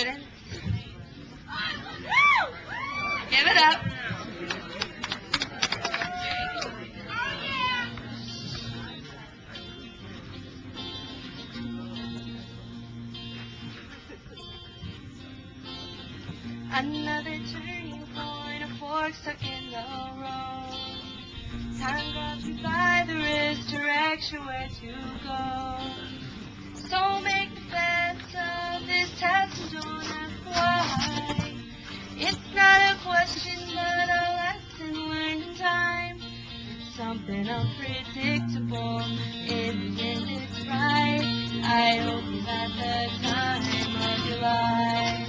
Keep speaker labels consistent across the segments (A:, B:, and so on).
A: Britain. Give it up. Another turning point, a fork stuck in the road. Time grabs me by the wrist, direction where to go. So make the best of this test and don't ask why. It's not a question, but a lesson learned in time. It's something unpredictable. In the end, it's right. I hope you had the time of your life.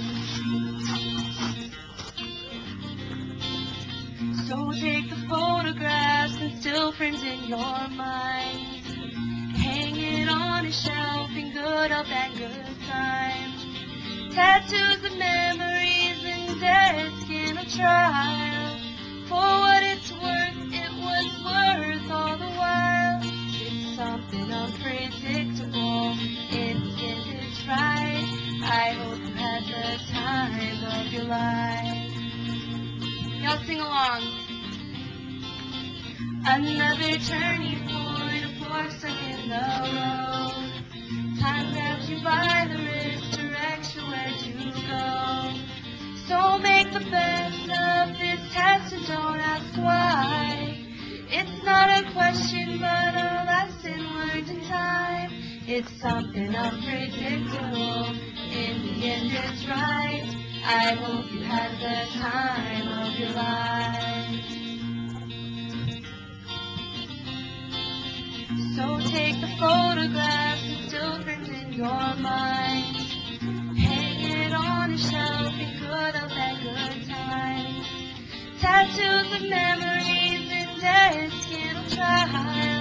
A: So take the photographs and still frames in your mind. Hang it on a shelf in good up and good times. Tattoos of memories and dead skin of trial. For what it's worth, it was worth all the while. It's something unpredictable. In the end, it's right. I hope you had the time of your life. Y'all sing along. Another turning point, a fork stuck in the road. Time grabs you by the wrist, direction where to go. So make the best of this test and don't ask why. It's not a question, but a lesson learned in time. It's something unpredictable. In the end, it's right. I hope you had the time of your life. So take the photographs and still frames in your mind. Hang it on a shelf in good up and good times. Tattoos of memories and dead skin of trial.